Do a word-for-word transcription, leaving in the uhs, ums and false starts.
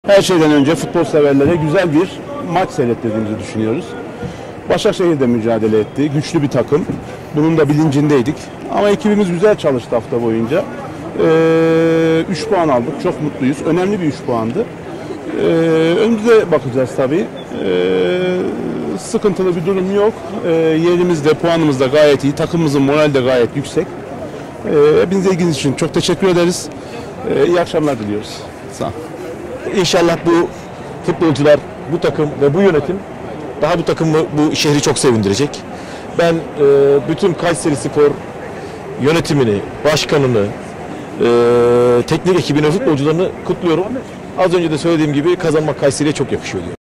Her şeyden önce futbol severlere güzel bir maç seyrettirdiğimizi düşünüyoruz. Başakşehir de mücadele etti. Güçlü bir takım. Bunun da bilincindeydik. Ama ekibimiz güzel çalıştı hafta boyunca. üç puan aldık. Çok mutluyuz. Önemli bir üç puandı. Ee, önümüze bakacağız tabii. Ee, sıkıntılı bir durum yok. Ee, yerimizde, puanımız da gayet iyi. Takımımızın morali de gayet yüksek. Ee, hepinize ilginiz için çok teşekkür ederiz. Ee, iyi akşamlar diliyoruz. Sağ olun. İnşallah bu futbolcular, bu takım ve bu yönetim daha bu takımı, bu şehri çok sevindirecek. Ben e, bütün Kayserispor yönetimini, başkanını, e, teknik ekibini, futbolcularını kutluyorum. Az önce de söylediğim gibi kazanmak Kayseri'ye çok yakışıyor diyor.